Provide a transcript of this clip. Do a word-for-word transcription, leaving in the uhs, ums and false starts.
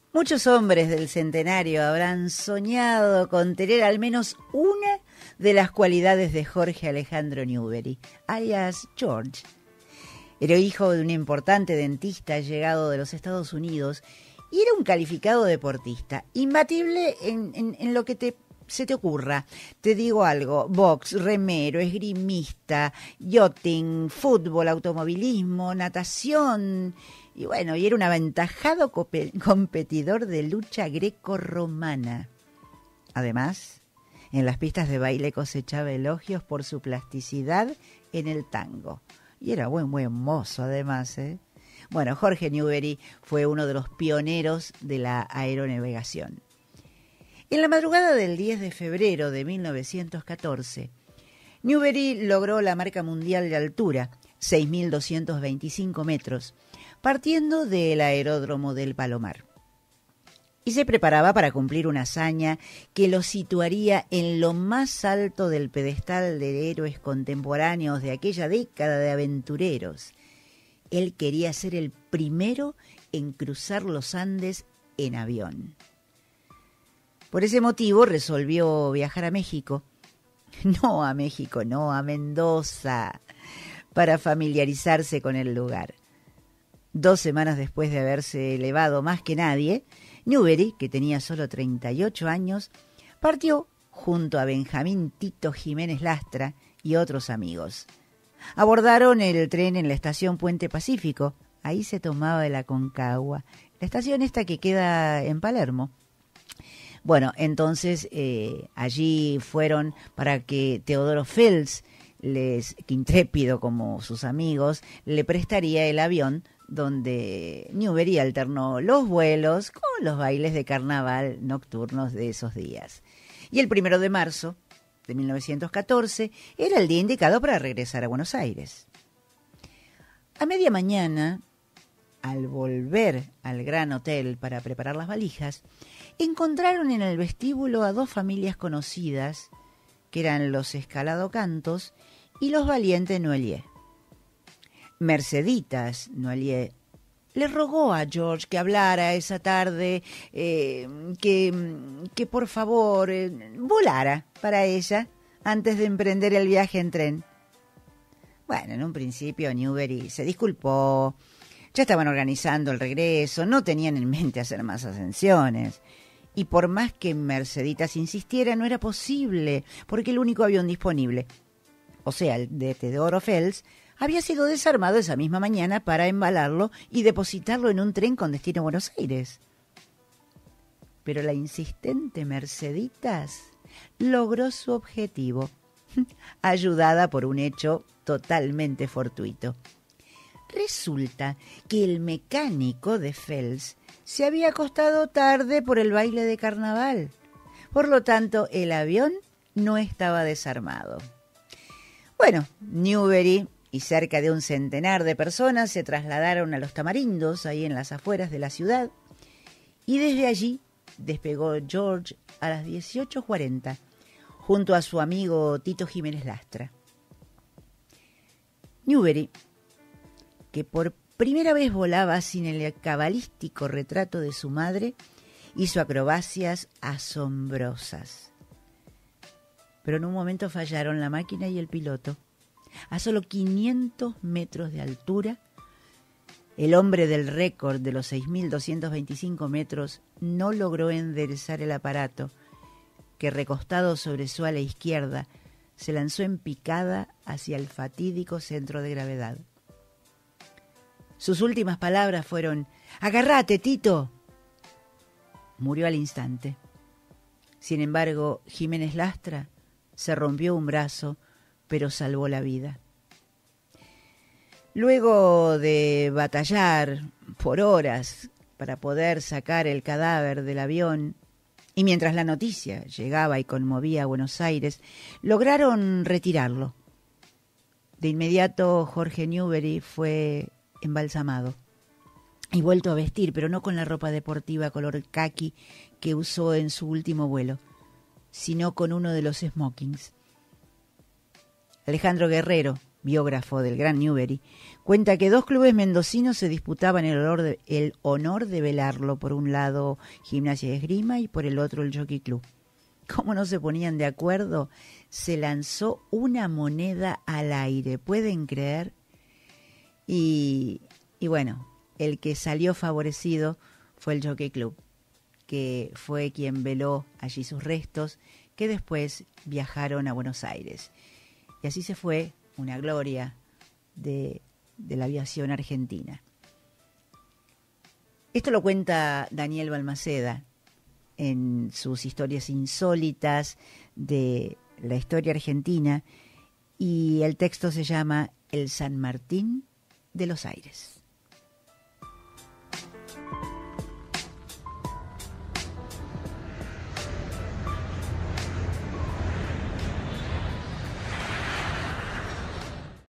Muchos hombres del centenario habrán soñado con tener al menos una de las cualidades de Jorge Alejandro Newbery, alias George. Era hijo de un importante dentista llegado de los Estados Unidos y era un calificado deportista, imbatible en, en, en lo que te, se te ocurra. Te digo algo: box, remero, esgrimista, yachting, fútbol, automovilismo, natación. Y bueno, y era un aventajado competidor de lucha greco-romana. Además, en las pistas de baile cosechaba elogios por su plasticidad en el tango. Y era buen, buen mozo además, ¿eh? Bueno, Jorge Newbery fue uno de los pioneros de la aeronavegación. En la madrugada del diez de febrero de mil novecientos catorce, Newbery logró la marca mundial de altura, seis mil doscientos veinticinco metros, partiendo del aeródromo del Palomar. Y se preparaba para cumplir una hazaña que lo situaría en lo más alto del pedestal de héroes contemporáneos de aquella década de aventureros. Él quería ser el primero en cruzar los Andes en avión. Por ese motivo resolvió viajar a México. No a México, no, a Mendoza, para familiarizarse con el lugar. Dos semanas después de haberse elevado más que nadie, Newbery, que tenía solo treinta y ocho años, partió junto a Benjamín Tito Jiménez Lastra y otros amigos. Abordaron el tren en la estación Puente Pacífico. Ahí se tomaba el Aconcagua, la estación esta que queda en Palermo. Bueno, entonces eh, allí fueron para que Teodoro Fels, les, que intrépido como sus amigos, le prestaría el avión donde Newbery alternó los vuelos con los bailes de carnaval nocturnos de esos días. Y el primero de marzo de mil novecientos catorce era el día indicado para regresar a Buenos Aires. A media mañana, al volver al Gran Hotel para preparar las valijas, encontraron en el vestíbulo a dos familias conocidas, que eran los Escalado Cantos y los Valiente Noelier. Merceditas Noelier le rogó a George que hablara esa tarde, eh, que, que por favor eh, volara para ella antes de emprender el viaje en tren. Bueno, en un principio Newbery se disculpó, ya estaban organizando el regreso, no tenían en mente hacer más ascensiones. Y por más que Merceditas insistiera, no era posible, porque el único avión disponible, o sea, el de Teodoro Fels, había sido desarmado esa misma mañana para embalarlo y depositarlo en un tren con destino a Buenos Aires. Pero la insistente Merceditas logró su objetivo, ayudada por un hecho totalmente fortuito. Resulta que el mecánico de Fels se había acostado tarde por el baile de carnaval. Por lo tanto, el avión no estaba desarmado. Bueno, Newbery y cerca de un centenar de personas se trasladaron a Los Tamarindos, ahí en las afueras de la ciudad, y desde allí despegó George a las dieciocho cuarenta, junto a su amigo Tito Jiménez Lastra. Newbery, que por primera vez volaba sin el cabalístico retrato de su madre, hizo acrobacias asombrosas. Pero en un momento fallaron la máquina y el piloto. A solo quinientos metros de altura, el hombre del récord de los seis mil doscientos veinticinco metros no logró enderezar el aparato, que recostado sobre su ala izquierda, se lanzó en picada hacia el fatídico centro de gravedad. Sus últimas palabras fueron: «¡Agarrate, Tito!». Murió al instante. Sin embargo, Jiménez Lastra se rompió un brazo, pero salvó la vida. Luego de batallar por horas para poder sacar el cadáver del avión, y mientras la noticia llegaba y conmovía a Buenos Aires, lograron retirarlo. De inmediato, Jorge Newbery fue embalsamado y vuelto a vestir, pero no con la ropa deportiva color caqui que usó en su último vuelo, sino con uno de los smokings. Alejandro Guerrero, biógrafo del Gran Newbery, cuenta que dos clubes mendocinos se disputaban el honor, de, el honor de velarlo, por un lado Gimnasia y Esgrima y por el otro el Jockey Club. Como no se ponían de acuerdo, se lanzó una moneda al aire, ¿pueden creer? Y, y bueno, el que salió favorecido fue el Jockey Club, que fue quien veló allí sus restos, que después viajaron a Buenos Aires. Y así se fue una gloria de, de la aviación argentina. Esto lo cuenta Daniel Balmaceda en sus historias insólitas de la historia argentina, y el texto se llama El San Martín de los Aires.